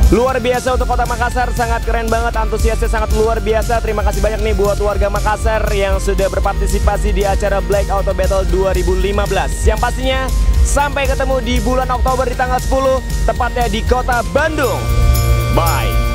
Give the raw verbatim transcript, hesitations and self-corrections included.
Luar biasa untuk Kota Makassar, sangat keren banget, antusiasnya sangat luar biasa. Terima kasih banyak nih buat warga Makassar yang sudah berpartisipasi di acara Black Auto Battle dua ribu lima belas. Yang pastinya sampai ketemu di bulan Oktober di tanggal sepuluh, tepatnya di Kota Bandung. Bye.